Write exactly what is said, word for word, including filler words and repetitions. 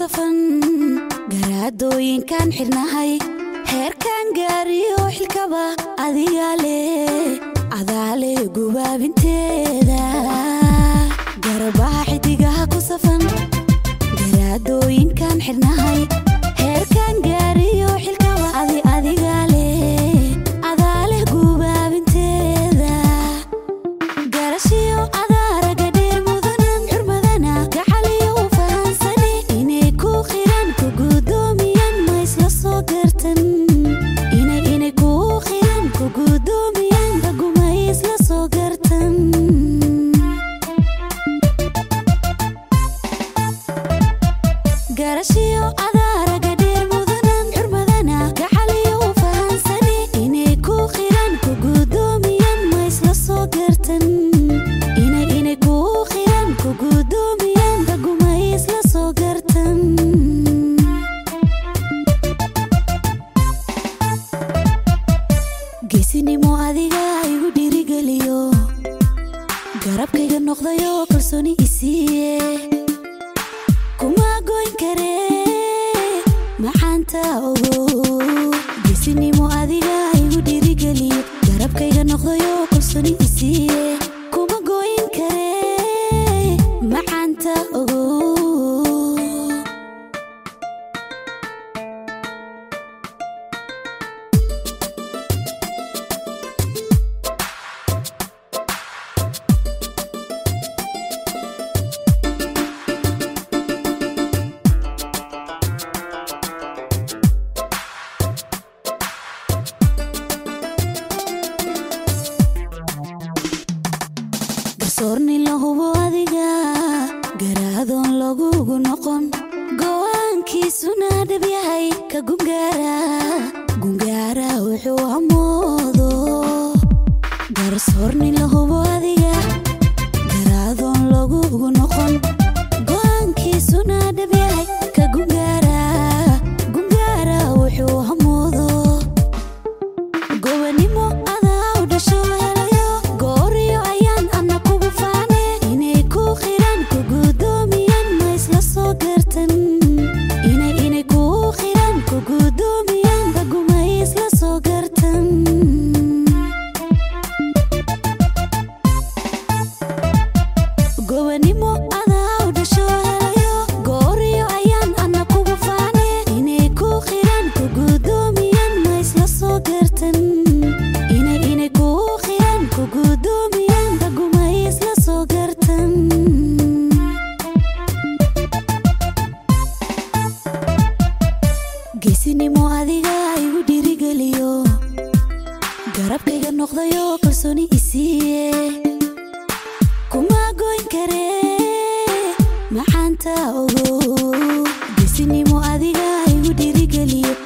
safan garaadooyinkan xirnahay heerkan gaariyo xilkaba adigaale adaale gubaabinteeda garbaha xidigaha ku safan garaadooyinkan xirnahay heerkan gaariyo xilkaba adi adigaale adaale gubaabinteeda garashiyo adaaraga dheer mudanan xurmadana gacaliyo fahansani inay ku qiran ku gudoomiyan ma isla soo gartan inay inay ku qiran ku gudoomiyan raguma isla soo gartan garashiyo adaaraga dheer mudanan xurmadana gacaliyo fahansani inay ku qiran ku gudoomiyan ma isla soo gartan inay inay ku qiran ku gudoomiyan raguma isla soo gartan geesinimo adiga igu dhiirigeliyo garabkayga noqdayo kalsooni isiiye kuma goyn kare maxaanta ogo geesinimo adiga igu dhiirigeliyo garabkayga noqdayo kalsooni isiiye kuma goyn kare maxaanta ogo garsoorni la hubo adiga garaadoon lagugu noqon go'aankiisuna dhab yahay ka gungaara gungaara wuxuu amoodo garsoorni la hubo adiga garaadoon lagugu noqon go'aankiisuna dhab yahay ka gungaara gungaara wuxuu amoodo gobanimo adaa u dhasho helayo gooriyo ayaan ana kugu faane inay ku qiran ku gudoomiyan ma isla soo gartan inay inay ku qiran ku gudoomiyan raguma isla soo gartan gobanimo adaa u dhasho helayo gooriyo ayaan ana kugu faane inay ku qiran ku gudoomiyan ma isla soo gartan inay inay ku qiran ku gudoomiyan raguma isla soo gartan geesinimo adiga igu dhiirigeliyo garabkayga noqdayo kalsooni isiiye kuma goyn kare maxaanta ogo geesinimo adiga igu dhiirigeliyo